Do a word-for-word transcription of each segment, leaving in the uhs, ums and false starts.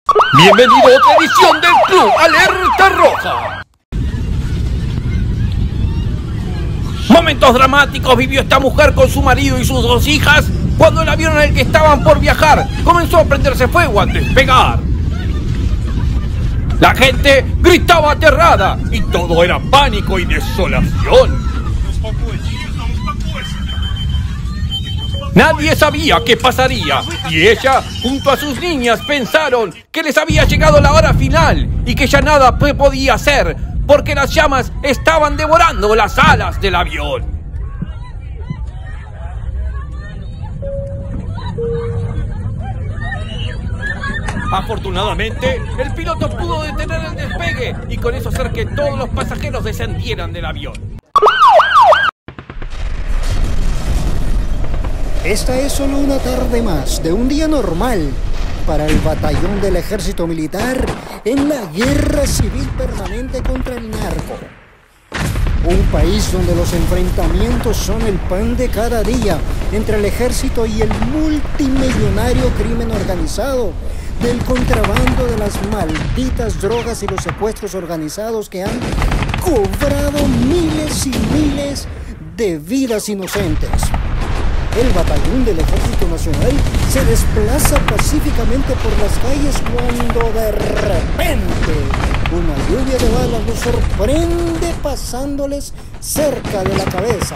Bienvenido a otra edición del Club Alerta Roja. Momentos dramáticos vivió esta mujer con su marido y sus dos hijas cuando el avión en el que estaban por viajar comenzó a prenderse fuego al despegar. La gente gritaba aterrada y todo era pánico y desolación. Nadie sabía qué pasaría y ella, junto a sus niñas, pensaron que les había llegado la hora final y que ya nada podía hacer porque las llamas estaban devorando las alas del avión. Afortunadamente, el piloto pudo detener el despegue y con eso hacer que todos los pasajeros descendieran del avión. Esta es solo una tarde más de un día normal para el batallón del ejército militar en la guerra civil permanente contra el narco. Un país donde los enfrentamientos son el pan de cada día entre el ejército y el multimillonario crimen organizado, del contrabando de las malditas drogas y los secuestros organizados que han cobrado miles y miles de vidas inocentes. El batallón del Ejército Nacional se desplaza pacíficamente por las calles cuando de repente una lluvia de balas los sorprende pasándoles cerca de la cabeza.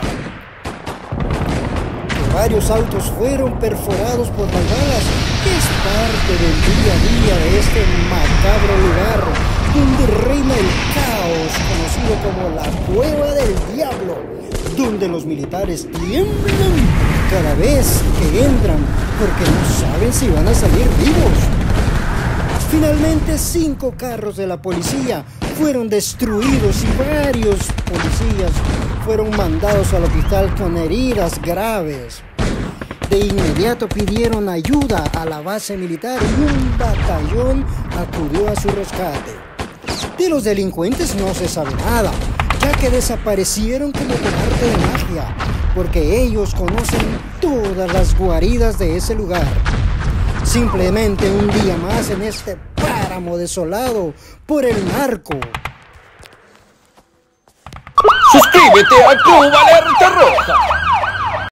Que varios autos fueron perforados por las balas es parte del día a día de este macabro lugar donde reina el caos conocido como la Cueva del Diablo, donde los militares tiemblan cada vez que entran porque no saben si van a salir vivos. Finalmente, cinco carros de la policía fueron destruidos y varios policías fueron mandados al hospital con heridas graves. De inmediato pidieron ayuda a la base militar y un batallón acudió a su rescate. De los delincuentes no se sabe nada, ya que desaparecieron como por arte de magia, porque ellos conocen todas las guaridas de ese lugar. Simplemente un día más en este páramo desolado por el narco. Suscríbete al Club Alerta Roja.